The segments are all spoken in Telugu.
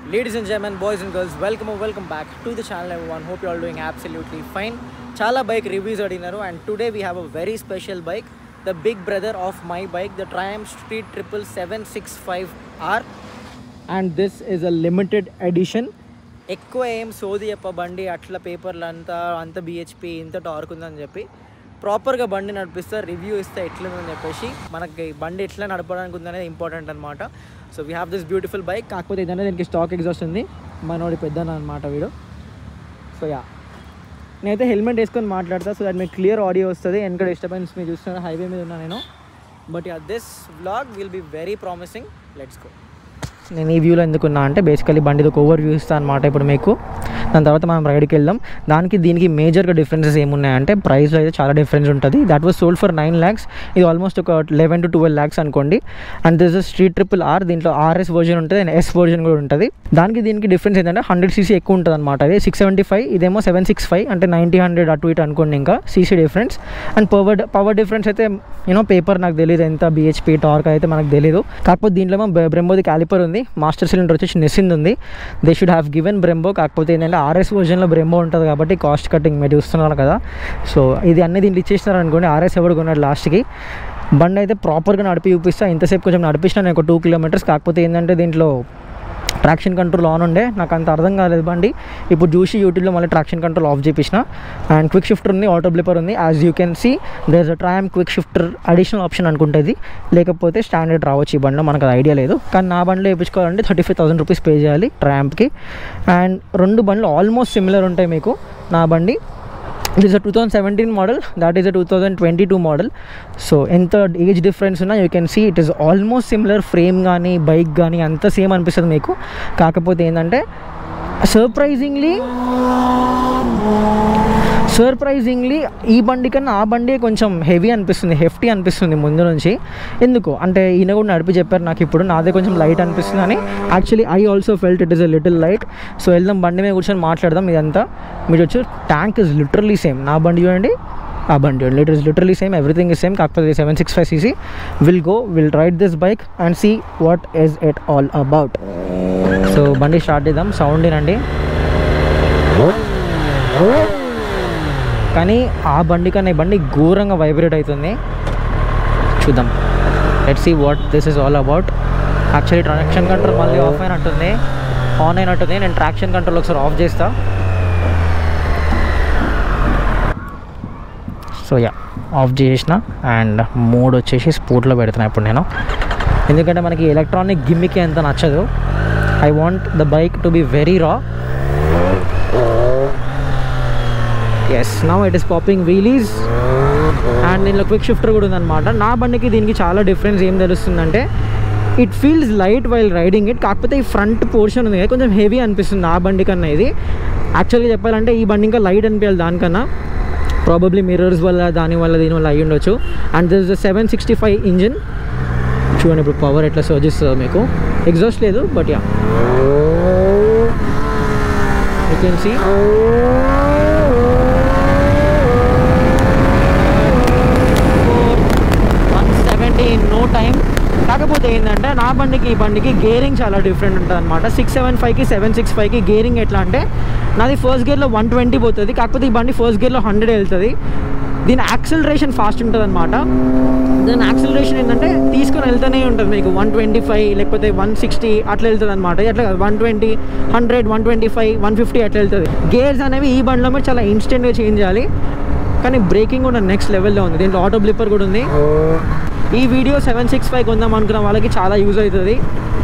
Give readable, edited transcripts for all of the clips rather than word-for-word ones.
Ladies and gentlemen, boys and girls, welcome back to the channel everyone. Hope you all doing absolutely fine. Chala bike reviews adinaru, and today we have a very special bike, the big brother of my bike, the Triumph Street Triple 765R, and this is a limited edition. ఎక్కువ ఏం సోది చెప్ప బండి అట్లా పేపర్లు అంత బిహెచ్పి ఇంత టార్క్ ఉందని చెప్పి ప్రాపర్గా బండి నడిపిస్తే రివ్యూ ఇస్తే ఎట్లుందని చెప్పేసి మనకి బండి ఎట్లా నడపడానికి ఉందనేది ఇంపార్టెంట్ అనమాట. So we have this beautiful bike. కాకపోతే ఇదనే దీనికి స్టాక్ ఎగ్జాస్ట్ ఉంది, మనోడి పెద్దన అనమాట వీడు. సో యా, నేనైతే హెల్మెట్ వేసుకొని మాట్లాడతా సో దట్ మీకు క్లియర్ ఆడియో వస్తుంది. వెనక డిస్టర్బెన్స్ మీరు చూస్తున్నారు, హైవే మీద ఉన్నా నేను. But yeah, this vlog will be very promising. Let's go. నేను ఈ వ్యూలో ఎందుకున్నా అంటే బేసికలీ బండిది ఒక ఓవర్ వ్యూ ఇస్తాను అనమాట ఇప్పుడు మీకు. దాని తర్వాత మనం రైడ్కి వెళ్దాం. దానికి దీనికి మేజర్గా డిఫరెన్సెస్ ఏమున్నాయంటే ప్రైస్లో అయితే చాలా డిఫరెన్స్ ఉంటుంది. That was sold for 9 lakhs, ఇది ఆల్మోస్ట్ ఒక 11 to 12 lakhs అనుకోండి. And this is street triple R, దీంట్లో ఆర్ఎస్ వర్జన్ ఉంటుంది అండ్ ఎస్ వర్జన్ కూడా ఉంటుంది. దానికి దీనికి డిఫరెన్స్ ఏంటంటే 100cc ఎక్కువ ఉంటుంది అనమాట. అది 675, ఇదేమో 765, అంటే 90-100 అటు ఇటు అనుకోండి ఇంకా cc difference. And power difference అయితే పేపర్ నాకు తెలియదు ఎంత బిహెచ్పి టార్క్ అయితే మనకు తెలియదు. కాకపోతే దీంట్లో బ్రెంబోది క్యాలిపర్ ఉంది, మాస్టర్ సిలిండర్ వచ్చేసి నెసింద్ ఉంది. They should have given Brembo. కాకపోతే ఏంటంటే ఆర్ఎస్ వర్జన్లో బ్రెంబో ఉంటుంది కాబట్టి కాస్ట్ కటింగ్ మీరు చూస్తున్నారు కదా. సో ఇది అన్నీ దీంట్లో ఇచ్చేసినారు అనుకోండి. ఆర్ఎస్ ఎవరు కొన్నాడు లాస్ట్కి. బండి అయితే ప్రాపర్గా నడిపి చూపిస్తా. ఇంతసేపు కొంచెం నడిపించిన నేను ఒక 2 kilometers. కాకపోతే ఏంటంటే దీంట్లో ట్రాక్షన్ కంట్రోల్ ఆన్ ఉండే, నాకు అంత అర్థం కాలేదు బండి. ఇప్పుడు చూసి యూట్యూబ్లో మళ్ళీ ట్రాక్షన్ కంట్రోల్ ఆఫ్ చేపించిన. అండ్ క్విక్ షిఫ్టర్ ఉంది, ఆటో బ్లిప్పర్ ఉంది. As you can see there is a Triumph quick shifter additional option అనుకుంటుంది. లేకపోతే స్టాండర్డ్ రావచ్చు ఈ బండిలో, మనకు అది ఐడియా లేదు. కానీ నా బండిలో వేయించుకోవాలంటే 35,000 rupees పే చేయాలి ట్రయాంప్కి. అండ్ రెండు బండ్లు ఆల్మోస్ట్ సిమిలర్ ఉంటాయి మీకు. నా బండి it is a 2017 model, that is a 2022 model. So ఎంత ఏజ్ డిఫరెన్స్ ఉన్నా you can see it is almost similar. Frame కానీ బైక్ కానీ అంత సేమ్ అనిపిస్తుంది మీకు. కాకపోతే ఏంటంటే సర్ప్రైజింగ్లీ ఈ బండి కన్నా ఆ బండి కొంచెం హెవీ అనిపిస్తుంది, హెఫ్టీ అనిపిస్తుంది ముందు నుంచి. ఎందుకు అంటే ఈయన కూడా నడిపి చెప్పారు నాకు. ఇప్పుడు నాదే కొంచెం లైట్ అనిపిస్తుంది అని. Actually I also felt it is a little light. So వెళ్దాం, బండి మీద కూర్చొని మాట్లాడదాం ఇదంతా. మీరు వచ్చి ట్యాంక్ ఇస్ లిటరలీ సేమ్. నా బండి చూడండి, ఆ బండి చూడండి, it is literally same, everything is same. కాకపోతే 765cc. Will ride this bike and see what is it all about. So బండి స్టార్ట్ చేద్దాం. సౌండ్ ఏనండి, కానీ ఆ బండి కన్నా ఈ బండి ఘోరంగా వైబ్రేట్ అవుతుంది. చూద్దాం, let's see what this is all about. Actually traction control మళ్ళీ ఆన్ అయినట్టుంది. నేను ట్రాక్షన్ కంట్రోల్ ఒకసారి ఆఫ్ చేస్తా. సో యా, ఆఫ్ చేసిన. అండ్ మోడ్ వచ్చేసి స్పోర్ట్లో పెడుతున్నా ఇప్పుడు నేను, ఎందుకంటే మనకి ఎలక్ట్రానిక్ గిమ్మికి ఎంత నచ్చదు. I want the bike to be very raw. Yes, now it is popping wheelies. And దీనిలో క్విక్ షిఫ్టర్ కూడా ఉందన్నమాట. నా బండికి దీనికి చాలా డిఫరెన్స్ ఏం తెలుస్తుందంటే it feels light while riding it. కాకపోతే ఈ ఫ్రంట్ పోర్షన్ ఉంది కదా కొంచెం హెవీ అనిపిస్తుంది ఆ బండి కన్నా ఇది. యాక్చువల్గా చెప్పాలంటే ఈ బండి ఇంకా లైట్ అనిపించాలి దానికన్నా. ప్రాబబ్లీ మిర్రర్స్ వల్ల దీనివల్ల అయ్యి ఉండొచ్చు. And this is 765 engine. చూడండి ఇప్పుడు పవర్ ఎట్లా సర్జ్ ఇస్తుందో మీకు. ఎగ్జాస్ట్ లేదు, but yeah you can see. 170 in no time. కాకపోతే ఏంటంటే నా బండికి ఈ బండికి గేరింగ్ చాలా డిఫరెంట్ ఉంటుంది అనమాట. 675కి 765కి గేరింగ్ ఎట్లా అంటే నాది ఫస్ట్ గేర్లో 120 పోతుంది. కాకపోతే ఈ బండి ఫస్ట్ గేర్లో 100 వెళ్తుంది. దీని యాక్సిలరేషన్ ఫాస్ట్ ఉంటుంది అనమాట. దాని యాక్సిలరేషన్ ఏంటంటే తీసుకొని వెళ్తూనే ఉంటుంది మీకు. 125 లేకపోతే 160 అట్లా వెళ్తుంది అనమాట. అట్లా 120, 100, 125, 150 అట్లా వెళ్తుంది. గేర్స్ అనేవి ఈ బండిలో మీరు చాలా ఇన్స్టెంట్గా చేంజ్ చేయాలి. కానీ బ్రేకింగ్ కూడా నెక్స్ట్ లెవెల్లో ఉంది. దీంట్లో ఆటో బ్లిప్పర్ కూడా ఉంది. ఈ వీడియో 765 కొందాం అనుకున్న వాళ్ళకి చాలా యూజ్ అవుతుంది.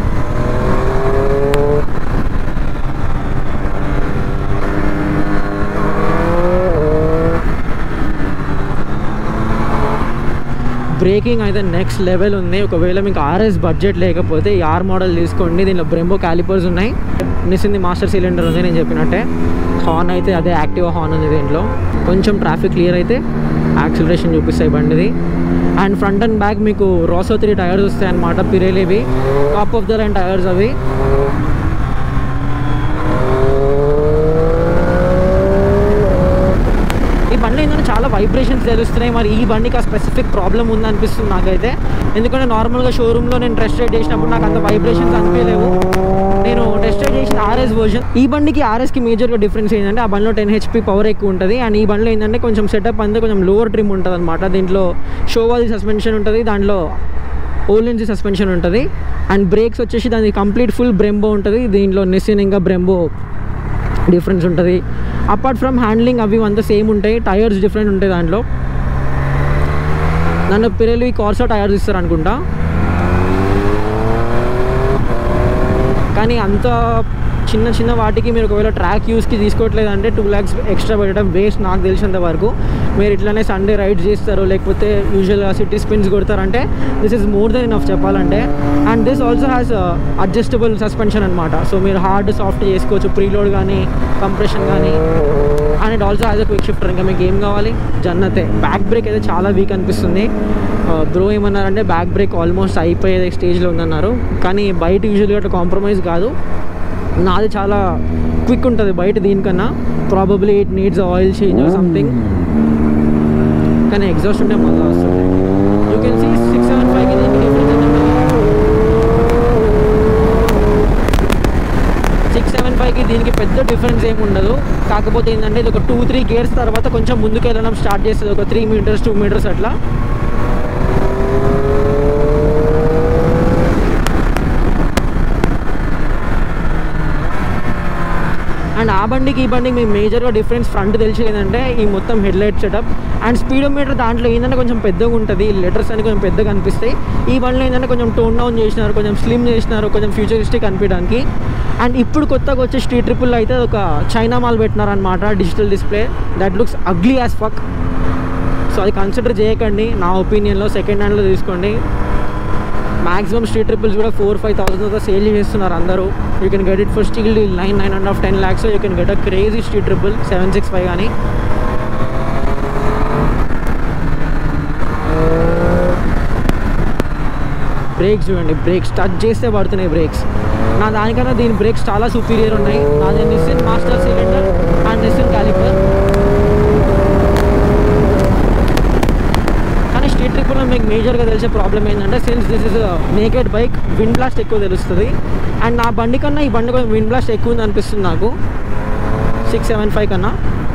బ్రేకింగ్ అయితే నెక్స్ట్ లెవెల్ ఉంది. ఒకవేళ మీకు ఆర్ఎస్ బడ్జెట్ లేకపోతే ఈ ఆర్ మోడల్ తీసుకోండి. దీనిలో బ్రెంబో క్యాలిపర్స్ ఉన్నాయి, నిసింది మాస్టర్ సిలిండర్ ఉంది నేను చెప్పినట్టే. హార్న్ అయితే అదే యాక్టివ్ హార్న్ ఉంది దీంట్లో. కొంచెం ట్రాఫిక్ క్లియర్ అయితే యాక్సిలరేషన్ చూపిస్తాయి బండిది. అండ్ ఫ్రంట్ అండ్ బ్యాక్ మీకు రాసో 3 టైర్స్ వస్తాయి అన్నమాట, పిరేలివి, top of the line tyres అవి. ఈ బండి ఏంటంటే చాలా వైబ్రేషన్స్ తెలుస్తున్నాయి. మరి ఈ బండికి ఆ స్పెసిఫిక్ ప్రాబ్లం ఉందనిపిస్తుంది నాకైతే. ఎందుకంటే నార్మల్గా షోరూంలో నేను టెస్ట్ రైడ్ చేసినప్పుడు నాకు అంత వైబ్రేషన్స్ అనిపించలేవు. నేను టెస్ట్ రైడ్ చేసిన RS వర్షన్. ఈ బండికి RSకి మేజర్గా డిఫరెన్స్ ఏంటంటే ఆ బండిలో 10 HP పవర్ ఎక్కువ ఉంటుంది. అండ్ ఈ బండిలో ఏంటంటే కొంచెం సెటప్ అంతా కొంచెం లోవర్ ట్రిమ్ ఉంటుంది అనమాట. దీంట్లో షోవాది సస్పెన్షన్ ఉంటుంది, దాంట్లో ఓలెన్జీ సస్పెన్షన్ ఉంటుంది. అండ్ బ్రేక్స్ వచ్చేసి దానికి కంప్లీట్ ఫుల్ బ్రెంబో ఉంటుంది. దీంట్లో నిస్సిన్ ఇంకా బ్రెంబో డిఫరెన్స్ ఉంటుంది. అపార్ట్ ఫ్రమ్ హ్యాండ్లింగ్ అవి అంతా సేమ్ ఉంటాయి. టైర్స్ డిఫరెంట్ ఉంటాయి. దాంట్లో నన్ను పిరలి కార్సో టైర్స్ ఇస్తారు అనుకుంటా, కానీ అంత చిన్న చిన్న వాటికి మీరు ఒకవేళ ట్రాక్ యూస్కి తీసుకోవట్లేదంటే 2 lakhs ఎక్స్ట్రా పెట్టడం వేస్ట్ నాకు తెలిసినంత వరకు. మీరు ఇట్లానే సండే రైడ్స్ చేస్తారు, లేకపోతే యూజువల్గా సిటీ స్పిన్స్ కొడతారంటే this is more than enough చెప్పాలంటే. And this also has adjustable suspension అనమాట. సో మీరు హార్డ్ సాఫ్ట్ చేసుకోవచ్చు, ప్రీలోడ్ కానీ కంప్రెషన్ కానీ. And it also has a quick shifter. ఇంకా మీకు ఏం కావాలి, జన్నతే. బ్యాక్ బ్రేక్ అయితే చాలా వీక్ అనిపిస్తుంది. బ్రో ఏమన్నారంటే బ్యాక్ బ్రేక్ ఆల్మోస్ట్ అయిపోయే స్టేజ్లో ఉందన్నారు, కానీ బయట యూజువల్గా అట్లా కాంప్రమైజ్ కాదు. నాది చాలా క్విక్ ఉంటుంది బయట దీనికన్నా. Probably it needs oil change or something, కానీ ఎగ్జాస్ట్ ఉంటే మళ్ళీ వస్తుంది. యూ కెన్ సీ 675కి దీనికి డిఫరెన్స్ ఏంటంటే 675కి దీనికి పెద్ద డిఫరెన్స్ ఏమి ఉండదు. కాకపోతే ఏంటంటే ఇది ఒక 2-3 గేర్స్ తర్వాత కొంచెం ముందుకు వెళ్ళడం స్టార్ట్ చేస్తుంది, ఒక 3 meters 2 meters అట్లా. అండ్ ఆ బండికి ఈ బండికి మీకు మేజర్గా డిఫరెన్స్ ఫ్రంట్ తెలిసి ఏంటంటే ఈ మొత్తం హెడ్లైట్ సెటప్ అండ్ స్పీడోమీటర్. దాంట్లో ఏంటంటే కొంచెం పెద్దగా ఉంటుంది, లెటర్స్ అని కొంచెం పెద్దగా అనిపిస్తాయి. ఈ బండిలో ఏంటంటే కొంచెం టోన్ డౌన్ చేసినారు, కొంచెం స్లిమ్ చేసినారు, కొంచెం ఫ్యూచరిస్టిక్ అనిపించడానికి. అండ్ ఇప్పుడు కొత్తగా వచ్చే స్ట్రీట్ ట్రిపుల్ అయితే ఒక చైనా మాల్ పెట్టినారనమాట, digital display. That looks ugly as fuck. So అది కన్సిడర్ చేయకండి నా ఒపీనియన్లో. సెకండ్ హ్యాండ్లో తీసుకోండి. మ్యాక్సిమం స్ట్రీట్ ట్రిపుల్స్ కూడా 4-5,000 సేల్ చేస్తున్నారు అందరూ. You can get it for steal deal 9.5 10 lakhs. You can get a crazy Street Triple 765 కానీ. బ్రేక్స్ చూడండి, బ్రేక్స్ టచ్ చేస్తే పడుతున్నాయి బ్రేక్స్. నా దానికన్నా దీని బ్రేక్స్ చాలా సుపీరియర్ ఉన్నాయి. నాది Nissin master cylinder and Nissin caliper. కానీ స్ట్రీట్ ట్రిపుల్లో మీకు మేజర్గా తెలిసే ప్రాబ్లం ఏంటంటే since this is naked bike, wind blast ఎక్కువ తెలుస్తుంది. అండ్ నా బండి కన్నా ఈ బండి కొంచెం విండ్ బ్లాస్ట్ ఎక్కువ ఉంది అనిపిస్తుంది నాకు 675 కన్నా.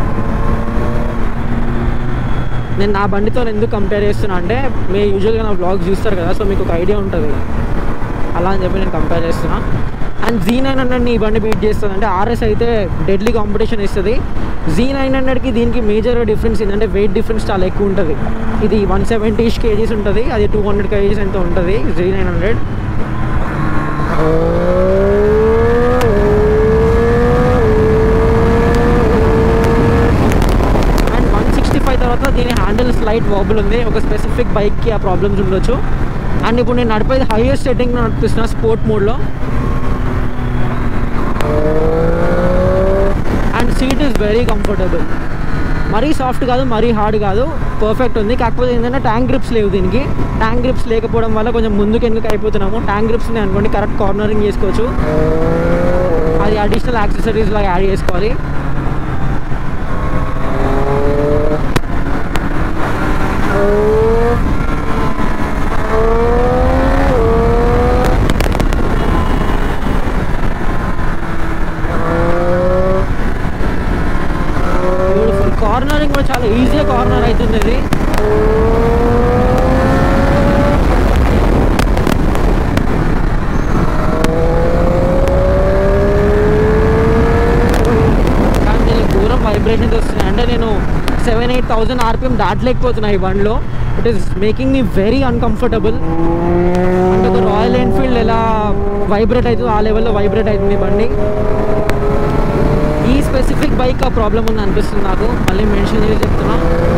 నేను నా బండితో ఎందుకు కంపేర్ చేస్తున్నా అంటే మీరు యూజువల్గా నా వ్లాగ్స్ చూస్తారు కదా, సో మీకు ఒక ఐడియా ఉంటుంది, అలా అని చెప్పి నేను కంపేర్ చేస్తున్నా. అండ్ Z900 ఈ బండి బీట్ చేస్తుంది అంటే RS అయితే డెడ్లీ కాంపిటీషన్ ఇస్తుంది. Z900కి దీనికి మేజర్ డిఫరెన్స్ ఏంటంటే వెయిట్ డిఫరెన్స్ చాలా ఎక్కువ ఉంటుంది. ఇది 170 kgs ఉంటుంది, అది 200 kgs ఎంత ఉంటుంది Z900. అండ్ 165 తర్వాత దీని హ్యాండిల్ స్లైట్ వాబుల్ ఉంది. ఒక స్పెసిఫిక్ బైక్కి ఆ ప్రాబ్లమ్స్ ఉండొచ్చు. అండ్ ఇప్పుడు నేను నడిపేది హైయెస్ట్ సెట్టింగ్ నడిపిస్తున్నా స్పోర్ట్ మోడ్లో. And seat is very comfortable. మరీ సాఫ్ట్ కాదు, మరీ హార్డ్ కాదు, పర్ఫెక్ట్ ఉంది. కాకపోతే ఏంటంటే ట్యాంక్ గ్రిప్స్ లేవు దీనికి. ట్యాంక్ గ్రిప్స్ లేకపోవడం వల్ల కొంచెం ముందుకు ఎందుకు అయిపోతున్నాము. ట్యాంక్ గ్రిప్స్ అనుకోండి కరెక్ట్ కార్నరింగ్ చేసుకోవచ్చు, అది అడిషనల్ యాక్సెసరీస్ లాగా యాడ్ చేసుకోవాలి. కార్నరింగ్ కూడా చాలా ఈజీగా కార్నర్ అవుతుంది ఇది. కానీ దీనికి దూరం వైబ్రేషన్స్ వస్తున్నాయి. అంటే నేను 7-8,000 RPM దాటలేకపోతున్నా ఈ బండిలో. It is making me very uncomfortable. అంటే ఒక రాయల్ ఎన్ఫీల్డ్ ఎలా వైబ్రేట్ అవుతుందో ఆ లెవెల్లో వైబ్రేట్ అవుతుంది బండి. ఈ స్పెసిఫిక్ బైక్ ఆ ప్రాబ్లం ఉంది అనిపిస్తుంది నాకు. మళ్ళీ మెన్షన్ చేసి చెప్తున్నా.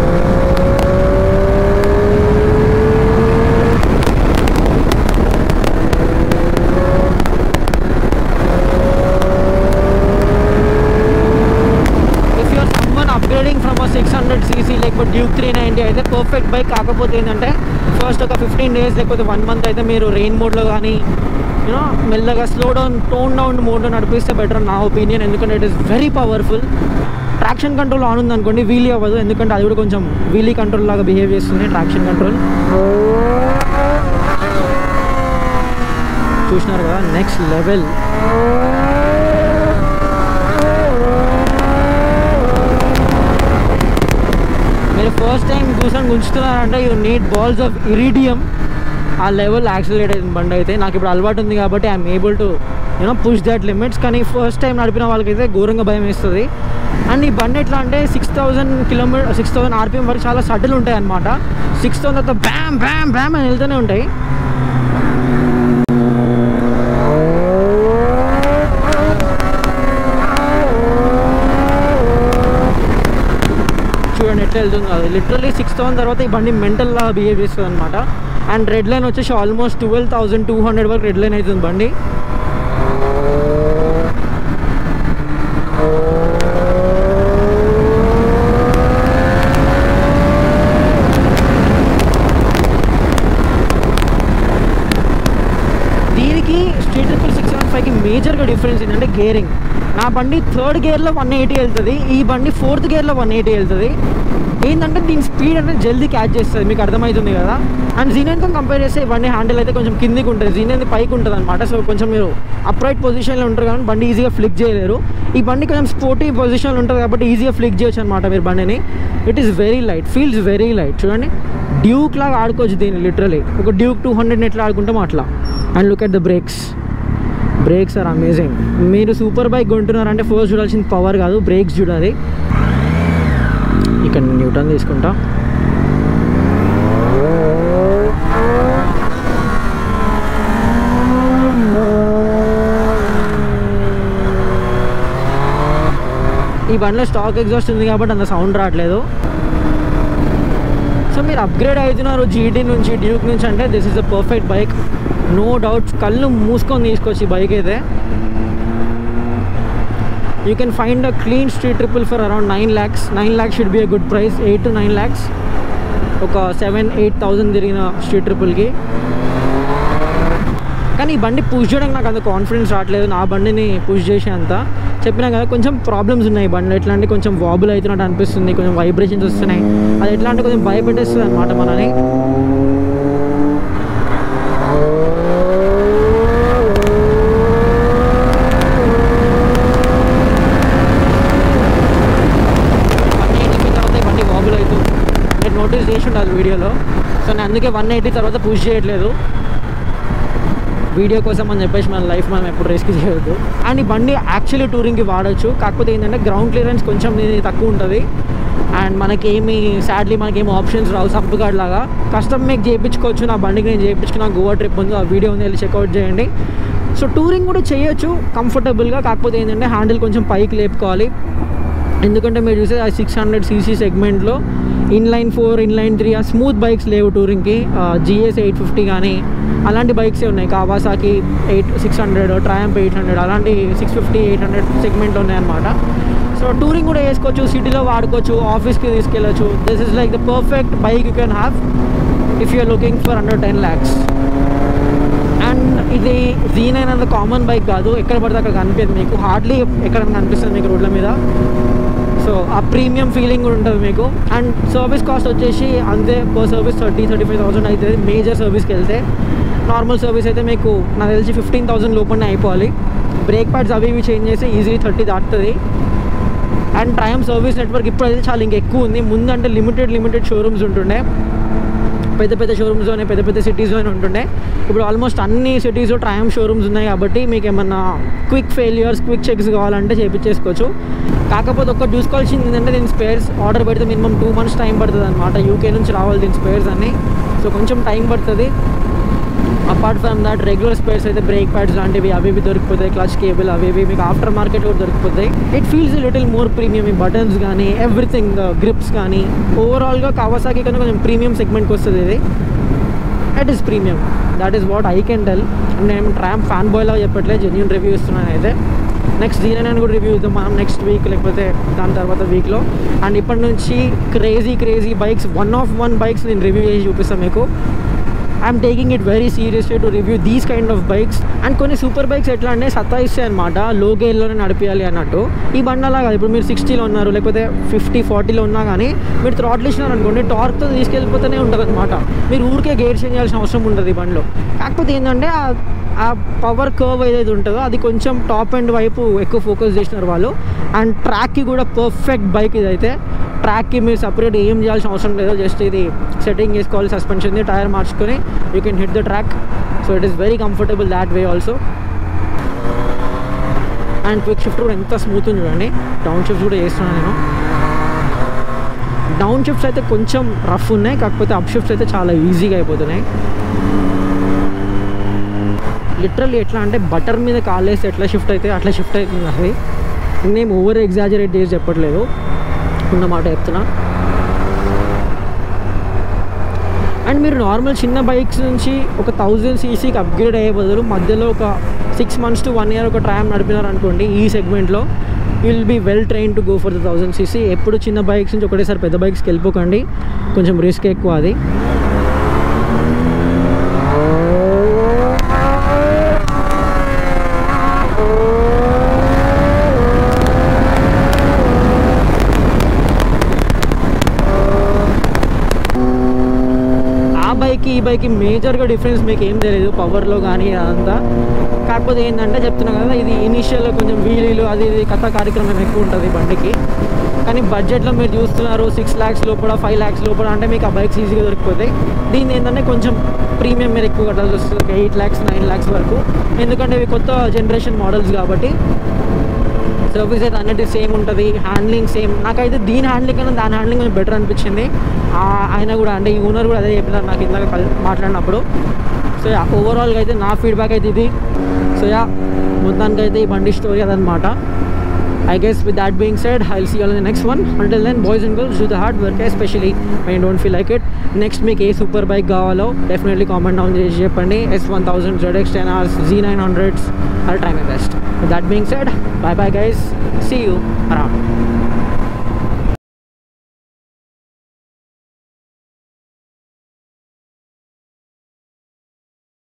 If you're someone upgrading from 600cc లేకపోతే డ్యూక్ 390 అయితే పర్ఫెక్ట్ బైక్. కాకపోతే ఏంటంటే ఫస్ట్ ఒక 15 days లేకపోతే 1 month అయితే మీరు రెయిన్ మోడ్లో కానీ యూనో మెల్లగా స్లో డౌన్ టోన్ డౌన్ మోడ్లో నడిపిస్తే బెటర్ నా ఒపీనియన్. ఎందుకంటే it is very powerful. Traction control on ఉంది అనుకోండి వీలీ అవ్వదు, ఎందుకంటే అది కూడా కొంచెం వీలీ కంట్రోల్ లాగా బిహేవ్ చేస్తుంది ట్రాక్షన్ కంట్రోల్. చూసినారు కదా, నెక్స్ట్ లెవెల్. మీరు ఫస్ట్ టైం కూర్చొని గుంచుతున్నారంటే you need balls of iridium. ఆ లెవెల్ యాక్సిలరేట్ అయింది బండి అయితే. నాకు ఇప్పుడు అలవాటు ఉంది కాబట్టి I'm able to push that limits. కానీ ఫస్ట్ టైం నడిపిన వాళ్ళకైతే ఘోరంగా భయం వేస్తుంది. అండ్ ఈ బండి ఎట్లా అంటే 6000 ఆర్పిఎం వరకు చాలా సటిల్ ఉంటాయి అనమాట. 6000 తర్వాత బ్యామ్ బ్యామ్ బ్యామ్ అని వెళ్తూనే ఉంటాయి. చూడండి ఎట్లా వెళ్తుంది. అది లిటరలీ 6000 తర్వాత ఈ బండి మెంటల్ లా బిహేవ్ చేస్తుంది అనమాట. అండ్ రెడ్ లైన్ వచ్చేసి ఆల్మోస్ట్ 12,200 వరకు రెడ్ లైన్ అవుతుంది బండి. దీనికి స్ట్రీట్ ట్రిపుల్ 675కి మేజర్గా డిఫరెన్స్ ఏంటంటే గేరింగ్. నా బండి 3rd గేర్లో 180 వెళ్తుంది, ఈ బండి 4th గేర్లో 180 వెళ్తుంది. ఏంటంటే దీని స్పీడ్ అనేది జల్దీ క్యాచ్ చేస్తుంది, మీకు అర్థమవుతుంది కదా. అండ్ జీనెన్తో కంపేర్ చేస్తే ఈ బండి హ్యాండిల్ అయితే కొంచెం కిందికి ఉంటుంది, జీనెన్ పైకి ఉంటుంది అనమాట. సో కొంచెం మీరు అప్రైట్ పొజిషన్లో ఉంటారు కానీ బండి ఈజీగా ఫ్లిక్ చేయలేరు. ఈ బండి కొంచెం స్పోర్టీ పొజిషన్లో ఉంటుంది కాబట్టి ఈజీగా ఫ్లిక్ చేయొచ్చు అనమాట మీరు బండిని. It is very light, feels very light. చూడండి డ్యూక్ లాగా ఆడుకోవచ్చు దీన్ని లిటరలీ. ఒక డ్యూక్ 200 ఎట్లా ఆడుకుంటాం అట్లా. And look at the brakes are amazing. మీరు సూపర్ బైక్ కొంటున్నారంటే ఫస్ట్ చూడాల్సింది పవర్ కాదు, బ్రేక్స్ చూడాలి. ఇక్కడ న్యూటన్ తీసుకుంటా. ఈ బండిలో స్టాక్ ఎగ్జాస్ట్ ఉంది కాబట్టి అంత సౌండ్ రావట్లేదు. సో మీరు అప్గ్రేడ్ అవుతున్నారు జీటీ నుంచి డ్యూక్ నుంచి అంటే this is the perfect bike, no doubts. కళ్ళు మూసుకొని తీసుకోవచ్చు ఈ బైక్ అయితే. You can find a clean Street Triple for around 9 lakhs. 9 lakhs should be a good price. 8 to 9 lakhs ఒక 7,000-8,000 తిరిగిన స్ట్రీట్ ట్రిపుల్కి. కానీ ఈ బండి పుష్ చేయడానికి నాకు అంత కాన్ఫిడెన్స్ రావట్లేదు, నా బండిని పుష్ చేసే అంత. చెప్పినా కదా కొంచెం ప్రాబ్లమ్స్ ఉన్నాయి బండి. ఎట్లా అంటే కొంచెం వాబుల్ అవుతున్నట్టు అనిపిస్తుంది, కొంచెం వైబ్రేషన్స్ వస్తున్నాయి. అది ఎట్లా అంటే కొంచెం భయపెట్టేస్తుంది అనమాట మనని. బండి వాబుల్ అవుతుంది, నేను నోటీస్ చేసి ఉండాలి వీడియోలో. సో నేను అందుకే 180 తర్వాత పుష్ చేయట్లేదు వీడియో కోసం అని చెప్పేసి. మన లైఫ్ మనం ఎప్పుడు రిస్క్ చేయవద్దు. అండ్ ఈ బండి యాక్చువల్లీ టూరింగ్కి వాడచ్చు, కాకపోతే ఏంటంటే గ్రౌండ్ క్లియరెన్స్ కొంచెం తక్కువ ఉంటుంది. అండ్ మనకేమి సాడ్లీ మనకేమి ఆప్షన్స్ రావు సబ్ కార్డ్ లాగా. కస్టమ్ మేక్ చేయించుకోవచ్చు. నా బండికి నేను చేయించుకున్న గోవా ట్రిప్ ఉంది, ఆ వీడియో ఉంది, వెళ్ళి చెక్అవుట్ చేయండి. సో టూరింగ్ కూడా చేయొచ్చు కంఫర్టబుల్గా, కాకపోతే ఏంటంటే హ్యాండిల్ కొంచెం పైకి లేపుకోవాలి. ఎందుకంటే మీరు చూసే ఆ 600cc సెగ్మెంట్లో ఇన్లైన్ 4, ఇన్లైన్ 3 ఆ స్మూత్ బైక్స్ లేవు టూరింగ్కి. GS 850 కానీ అలాంటి బైక్సే ఉన్నాయి. కావాసాకి 600, ట్రయంఫ్ 800, అలాంటి 650, 800 సెగ్మెంట్లో ఉన్నాయన్నమాట. సో టూరింగ్ కూడా వేసుకోవచ్చు, సిటీలో వాడుకోవచ్చు, ఆఫీస్కి తీసుకెళ్ళచ్చు. This is like the perfect bike you can have if you're looking for under 10 lakhs. And ఇది Z9 అంత కామన్ బైక్ కాదు, ఎక్కడ పడితే అక్కడ కనిపించదు మీకు, హార్డ్లీ ఎక్కడ కనిపిస్తుంది మీకు రోడ్ల మీద. సో ఆ ప్రీమియం ఫీలింగ్ కూడా ఉంటుంది మీకు. అండ్ సర్వీస్ కాస్ట్ వచ్చేసి అంతే, పర్ సర్వీస్ 30,000-35,000 అవుతుంది మేజర్ సర్వీస్కి వెళ్తే. నార్మల్ సర్వీస్ అయితే మీకు నాకు తెలిసి 15,000 లోపలనే అయిపోవాలి. బ్రేక్ ప్యాడ్స్ అవి ఇవి చేంజ్ చేసి ఈజీలీ 30 దాటుతుంది. అండ్ ట్రయంఫ్ సర్వీస్ నెట్వర్క్ ఇప్పుడు అయితే చాలా ఇంకెక్కువ ఉంది. ముందంటే లిమిటెడ్ షోరూమ్స్ ఉంటుండే, పెద్ద షోరూమ్స్లోనే పెద్ద సిటీస్లోనే ఉంటుండే. ఇప్పుడు ఆల్మోస్ట్ అన్ని సిటీస్లో ట్రయంఫ్ షోరూమ్స్ ఉన్నాయి కాబట్టి మీకు ఏమన్నా క్విక్ ఫెయిల్యూర్స్, క్విక్ చెక్స్ కావాలంటే చేయించేసుకోవచ్చు. కాకపోతే ఒక్కటి చూసుకోవాల్సింది ఏంటంటే దీని స్పేర్స్ ఆర్డర్ పెడితే మినిమం 2 months టైం పడుతుంది అనమాట. UK నుంచి రావాలి దీని స్పేర్స్ అన్నీ, సో కొంచెం టైం పడుతుంది. Apart from that regular spares అయితే బ్రేక్ ప్యాడ్స్ లాంటివి అవి దొరికిపోతాయి, క్లచ్ కేబుల్ అవి మీకు ఆఫ్టర్ మార్కెట్ కూడా దొరికిపోతాయి. It feels little more premium. ఈ బటన్స్ కానీ ఎవ్రీథింగ్, గ్రిప్స్ కానీ ఓవరాల్గా కావాసాకి కన్నా కొంచెం ప్రీమియం సెగ్మెంట్కి వస్తుంది ఇది. It is premium, that is what I can tell. నేను ట్రయంఫ్ ఫ్యాన్ బాయ్ లాగా చెప్పట్లేదు, జెన్యూన్ రివ్యూ ఇస్తున్నాను అయితే. నెక్స్ట్ Z9 కూడా రివ్యూ ఇద్దాం మనం నెక్స్ట్ వీక్ లేకపోతే దాని తర్వాత వీక్లో. అండ్ ఇప్పటి నుంచి క్రేజీ బైక్స్ 1 of 1 బైక్స్ నేను రివ్యూ చేసి చూపిస్తాను మీకు. I'm taking it very seriously to review these kind of bikes. And కొన్ని సూపర్ బైక్స్ ఎట్లా అంటే సతాయిస్తాయి అనమాట, లో గేర్లోనే నడిపించాలి అన్నట్టు. ఈ బండి అలా కాదు. ఇప్పుడు మీరు 60లో ఉన్నారు, లేకపోతే 50, 40లో ఉన్నా కానీ మీరు థ్రాటిల్ ఇచ్చినారు అనుకోండి, టార్క్తో తీసుకెళ్ళిపోతూనే ఉంటుంది అనమాట. మీరు ఊరికే గేర్ చేంజ్ చేయాల్సిన అవసరం ఉంటుంది ఈ బండిలో. కాకపోతే ఏంటంటే ఆ పవర్ కర్వ్ ఏదైతే ఉంటుందో అది కొంచెం టాప్ ఎండ్ వైపు ఎక్కువ ఫోకస్ చేసినారు వాళ్ళు. అండ్ ట్రాక్కి కూడా పర్ఫెక్ట్ బైక్ ఇదైతే. ట్రాక్కి మీరు సపరేట్ ఏం చేయాల్సిన అవసరం లేదు, జస్ట్ ఇది సెట్టింగ్ చేసుకోవాలి, సస్పెన్షన్ది టైర్ మార్చుకొని you can hit the track. So it is very comfortable that way also. And quick shift కూడా ఎంత స్మూత్ ఉంది చూడండి. డౌన్ షిఫ్ట్స్ కూడా చేస్తున్నాను నేను. డౌన్ షిఫ్ట్స్ అయితే కొంచెం రఫ్ ఉన్నాయి, కాకపోతే అప్ షిఫ్ట్స్ అయితే చాలా ఈజీగా అయిపోతున్నాయి. లిటరల్లీ ఎట్లా అంటే బటర్ మీద కాలేసి ఎట్లా షిఫ్ట్ అయితే అట్లా షిఫ్ట్ అవుతుంది అది. నేను ఓవర్ ఎగ్జాజరేట్ చేసి చెప్పట్లేదు, ఉన్నమాట చెప్తున్నా. అండ్ మీరు నార్మల్ చిన్న బైక్స్ నుంచి ఒక 1000cc అప్గ్రేడ్ అయ్యే బదులు మధ్యలో ఒక 6 months to 1 year ఒక ట్రామ్ నడిపినారు అనుకోండి ఈ సెగ్మెంట్లో, you will be well train to go for the 1000cc. ఎప్పుడు చిన్న బైక్స్ నుంచి ఒకటేసారి పెద్ద బైక్స్కి వెళ్ళిపోకండి, కొంచెం రిస్క్ ఎక్కువ అది. ఈ బైక్కి మేజర్గా డిఫరెన్స్ మీకు ఏం తెలియదు పవర్లో కానీ అదంతా. కాకపోతే ఏంటంటే చెప్తున్నా కదా, ఇది ఇనీషియల్గా కొంచెం వీలీలు అది ఇది కథా కార్యక్రమం ఎక్కువ ఉంటుంది బండికి. కానీ బడ్జెట్లో మీరు చూస్తున్నారు 6 lakhs లోపల 5 lakhs లోపల అంటే మీకు ఆ బైక్స్ ఈజీగా దొరికిపోతాయి. దీన్ని ఏంటంటే కొంచెం ప్రీమియం మీరు ఎక్కువ కట్టాల్సి వస్తుంది, 8 lakhs 9 lakhs వరకు. ఎందుకంటే ఇవి కొత్త జనరేషన్ మోడల్స్ కాబట్టి. సర్వీస్ అయితే అన్నిటి సేమ్ ఉంటుంది, హ్యాండ్లింగ్ సేమ్. నాకైతే దీని హ్యాండ్లింగ్ కన్నా దాని హ్యాండ్లింగ్ కొంచెం బెటర్ అనిపించింది. ఆయన కూడా అంటే ఈ ఓనర్ కూడా అదే చెప్పినారు నాకు ఇందాక మాట్లాడినప్పుడు. సో ఓవరాల్గా అయితే నా ఫీడ్బ్యాక్ అయితే ఇది. సో మొత్తానికి అయితే ఈ బండి స్టోరీ అదనమాట. I guess with that being said, I'll see you all in the next one. Until then, boys and girls, do the hard work, especially when you don't feel like it. Next మీకు ఏ సూపర్ బైక్ కావాలో డెఫినెట్లీ కామెంట్ డౌన్ చేసి చెప్పండి. S1000, ZX 10Rs, Z900s, I'll try my best. With that being said, bye bye guys, see you around.